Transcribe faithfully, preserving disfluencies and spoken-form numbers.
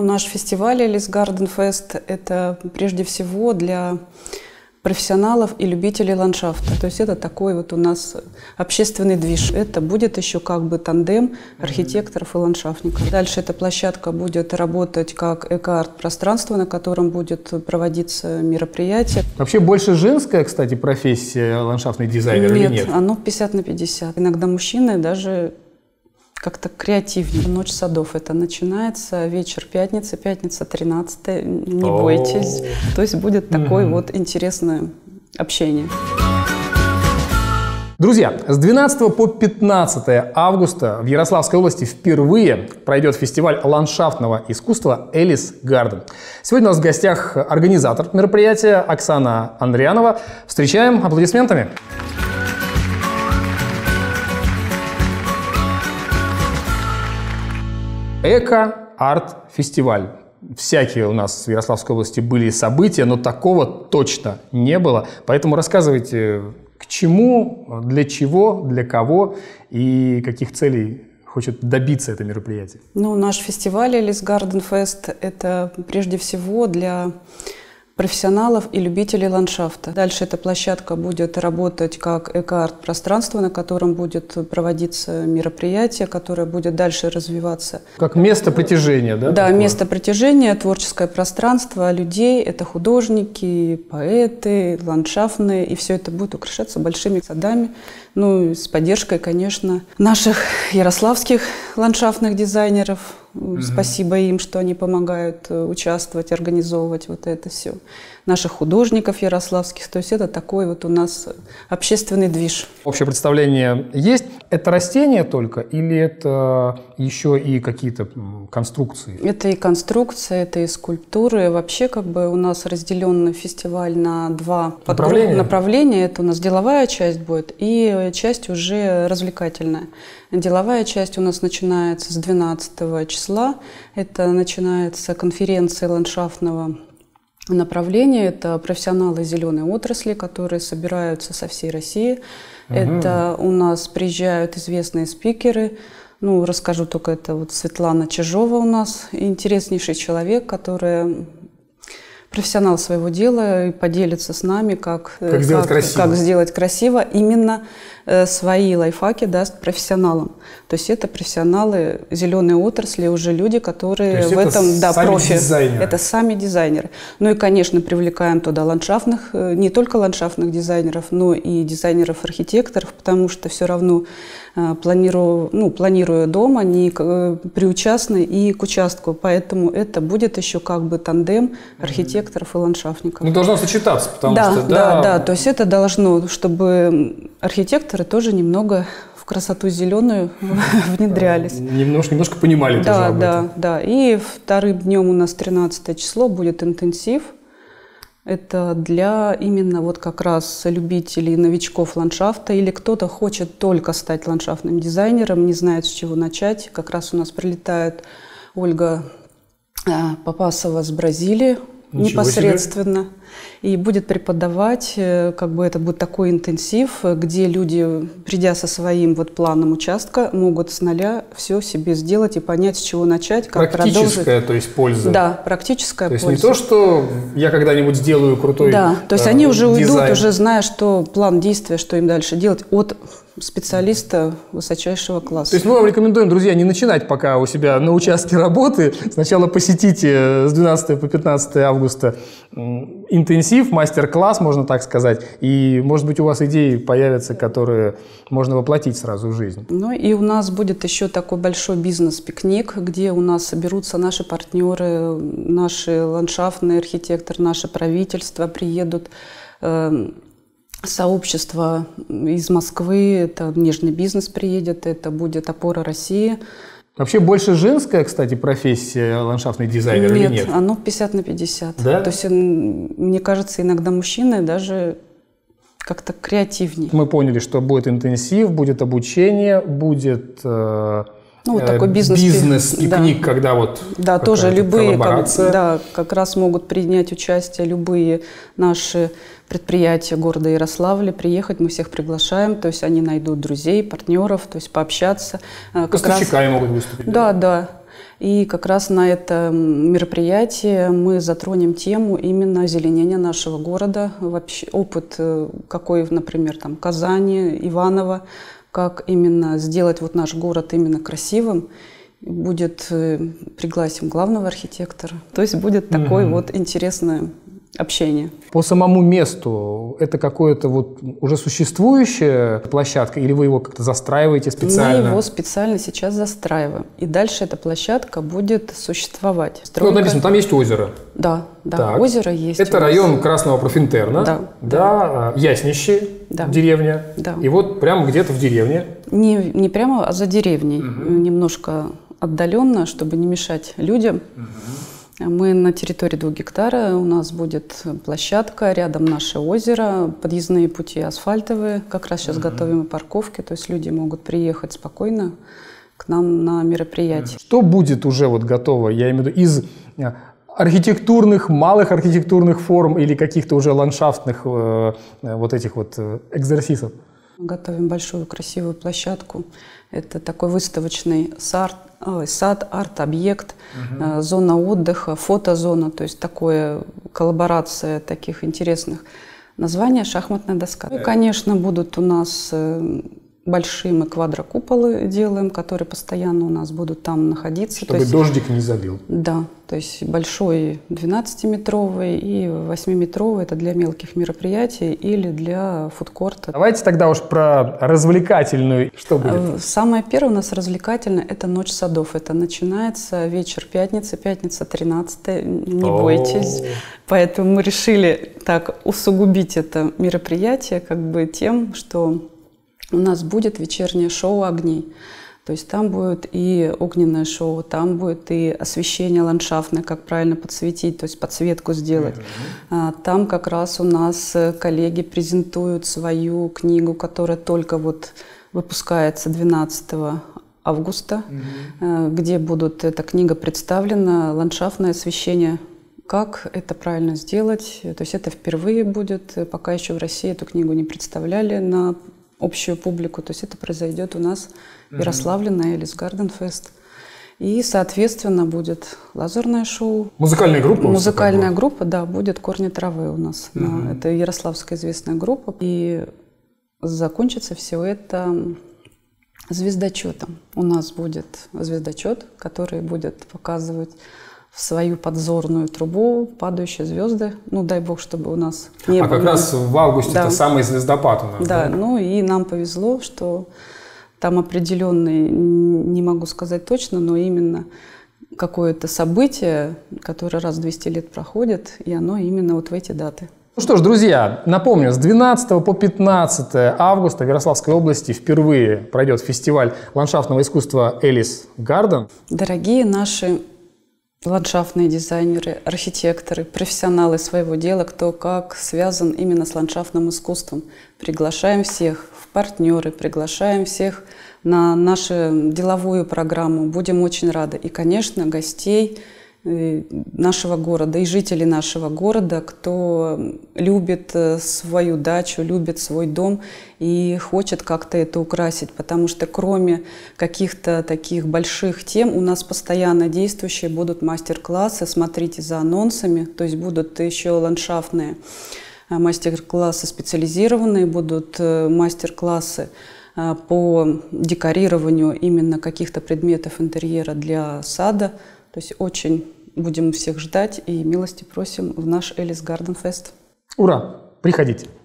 наш фестиваль Элис Гарден Фест – это прежде всего для профессионалов и любителей ландшафта. То есть это такой вот у нас общественный движ. Это будет еще как бы тандем архитекторов и ландшафтников. Дальше эта площадка будет работать как эко-арт-пространство, на котором будет проводиться мероприятие. Вообще больше женская, кстати, профессия ландшафтный дизайнер нет, или нет? Оно пятьдесят на пятьдесят. Иногда мужчины даже как-то креативнее. Ночь садов это начинается, вечер пятницы, пятница тринадцатое, не О-о-о. бойтесь. То есть будет такое mm-hmm. вот интересное общение. Друзья, с двенадцатого по пятнадцатое августа в Ярославской области впервые пройдет фестиваль ландшафтного искусства Элис Гарден. Сегодня у нас в гостях организатор мероприятия Оксана Андрианова. Встречаем аплодисментами. Эко-арт-фестиваль. Всякие у нас в Ярославской области были события, но такого точно не было. Поэтому рассказывайте, к чему, для чего, для кого и каких целей хочет добиться это мероприятие. Ну, наш фестиваль Элис Гарден Фест – это прежде всего для профессионалов и любителей ландшафта. Дальше эта площадка будет работать как эко-арт-пространство, на котором будет проводиться мероприятие, которое будет дальше развиваться. Как место притяжения, да? Да, такое? Место притяжения, творческое пространство людей. Это художники, поэты, ландшафтные. И все это будет украшаться большими садами. Ну, с поддержкой, конечно, наших ярославских ландшафтных дизайнеров. Mm-hmm. Спасибо им, что они помогают участвовать, организовывать вот это все. Наших художников ярославских. То есть это такой вот у нас общественный движ. Общее представление есть. Это растения только или это еще и какие-то конструкции? Это и конструкции, это и скульптуры. Вообще как бы у нас разделен фестиваль на два направления. направления. Это у нас деловая часть будет и часть уже развлекательная. Деловая часть у нас начинается с двенадцатого числа. Это начинается конференция ландшафтного направления. Это профессионалы зеленой отрасли, которые собираются со всей России. Угу. Это у нас приезжают известные спикеры. Ну, расскажу только, это вот Светлана Чижова у нас, интереснейший человек, которая профессионал своего дела и поделится с нами, как, как, как, сделать, красиво. как сделать красиво. Именно э, свои лайфхаки даст профессионалам. То есть это профессионалы зеленой отрасли, уже люди, которые в этом, да, профи. Дизайнеры. Это сами дизайнеры. Ну и, конечно, привлекаем туда ландшафтных, не только ландшафтных дизайнеров, но и дизайнеров-архитекторов, потому что все равно планирую, ну, планируя дом, они приучастны и к участку. Поэтому это будет еще как бы тандем архитекторов и ландшафтников. Ну, должно сочетаться, потому да, что… Да, да, да, то есть это должно, чтобы архитекторы тоже немного в красоту зеленую внедрялись. Немножко, немножко понимали да, тоже об да, этом. Да, и вторым днем у нас тринадцатое число будет интенсив. Это для именно вот как раз любителей, новичков ландшафта, или кто-то хочет только стать ландшафтным дизайнером, не знает, с чего начать. Как раз у нас прилетает Ольга Попасова с Бразилии. Ничего непосредственно. Себе. И будет преподавать, как бы это будет такой интенсив, где люди, придя со своим вот планом участка, могут с нуля все себе сделать и понять, с чего начать, как продолжить. Практическая, то есть польза. Да, практическая то есть польза. Не то, что я когда-нибудь сделаю крутой Да, то есть э, они уже дизайн. уйдут, уже зная, что план действия, что им дальше делать от специалиста высочайшего класса. То есть мы вам рекомендуем, друзья, не начинать пока у себя на участке работы. Сначала посетите с двенадцатого по пятнадцатое августа интенсив, мастер-класс, можно так сказать. И, может быть, у вас идеи появятся, которые можно воплотить сразу в жизнь. Ну и у нас будет еще такой большой бизнес-пикник, где у нас соберутся наши партнеры, наши ландшафтные архитекторы, наше правительство приедут. Сообщество из Москвы, это нежный бизнес приедет, это будет опора России. Вообще больше женская, кстати, профессия ландшафтный дизайнер нет, или нет? Оно пятьдесят на пятьдесят. Да? То есть, мне кажется, иногда мужчины даже как-то креативнее. Мы поняли, что будет интенсив, будет обучение, будет… Э Ну, вот такой бизнес, бизнес-пикник, да. Когда вот да, тоже любые, как, коллаборация. Да, как раз могут принять участие любые наши предприятия города Ярославля, приехать, мы всех приглашаем, то есть они найдут друзей, партнеров, то есть пообщаться. Поставщиками могут выступить. Да, да. И как раз на это мероприятие мы затронем тему именно озеленения нашего города. Вообще опыт, какой, например, там Казани, Иваново, как именно сделать вот наш город именно красивым. Будет, пригласим главного архитектора. То есть будет такое mm-hmm. вот интересное общение. По самому месту это какое-то вот уже существующая площадка или вы его как-то застраиваете специально? Мы его специально сейчас застраиваем. И дальше эта площадка будет существовать. Стройка... Ну, написано, там есть озеро. Да, да, так. озеро есть. Это район Красного Профинтерна. Да. Да, да. Яснище, да. деревня. Да. И вот прямо где-то в деревне. Не, не прямо, а за деревней. Угу. Немножко отдаленно, чтобы не мешать людям. Угу. Мы на территории двух гектара, у нас будет площадка, рядом наше озеро, подъездные пути асфальтовые, как раз сейчас mm-hmm. готовим и парковки, то есть люди могут приехать спокойно к нам на мероприятие. Что будет уже вот готово, я имею в виду, из архитектурных, малых архитектурных форм или каких-то уже ландшафтных э, вот этих вот экзерсисов? Готовим большую красивую площадку. Это такой выставочный сад, сад арт-объект, угу. зона отдыха, фотозона, то есть такая коллаборация таких интересных. Название «Шахматная доска». Ну, конечно, будут у нас большие мы квадрокуполы делаем, которые постоянно у нас будут там находиться. Чтобы есть, дождик не залил. Да, то есть большой двенадцатиметровый и восьмиметровый – это для мелких мероприятий или для фудкорта. Давайте тогда уж про развлекательную. Что будет? Самое первое у нас развлекательное – это Ночь садов. Это начинается вечер пятницы, пятница тринадцатое, не О-о-о. бойтесь. Поэтому мы решили так усугубить это мероприятие как бы тем, что у нас будет вечернее шоу огней. То есть там будет и огненное шоу, там будет и освещение ландшафтное, как правильно подсветить, то есть подсветку сделать. Mm-hmm. Там как раз у нас коллеги презентуют свою книгу, которая только вот выпускается двенадцатого августа, mm-hmm. где будут, эта книга представлена, ландшафтное освещение. Как это правильно сделать? То есть это впервые будет, пока еще в России эту книгу не представляли на общую публику, то есть это произойдет у нас в Ярославле на Элис Гарден Фест. И, соответственно, будет лазерное шоу. Музыкальная группа? Музыкальная группа, да, будет «Корни травы» у нас. Uh-huh. Это ярославская известная группа. И закончится все это звездочетом. У нас будет звездочет, который будет показывать в свою подзорную трубу падающие звезды. Ну, дай бог, чтобы у нас не а было. А как раз в августе да. это самый звездопад у нас. Да, да, ну и нам повезло, что там определенный, не могу сказать точно, но именно какое-то событие, которое раз в двести лет проходит, и оно именно вот в эти даты. Ну что ж, друзья, напомню, с двенадцатого по пятнадцатое августа в Ярославской области впервые пройдет фестиваль ландшафтного искусства Элис Гарден. Дорогие наши ландшафтные дизайнеры, архитекторы, профессионалы своего дела, кто как связан именно с ландшафтным искусством. Приглашаем всех в партнеры, приглашаем всех на нашу деловую программу. Будем очень рады. И, конечно, гостей нашего города и жителей нашего города, кто любит свою дачу, любит свой дом и хочет как-то это украсить, потому что кроме каких-то таких больших тем у нас постоянно действующие будут мастер-классы, смотрите за анонсами, то есть будут еще ландшафтные мастер-классы специализированные, будут мастер-классы по декорированию именно каких-то предметов интерьера для сада. То есть очень будем всех ждать и милости просим в наш Элис Гарден Фест. Ура! Приходите!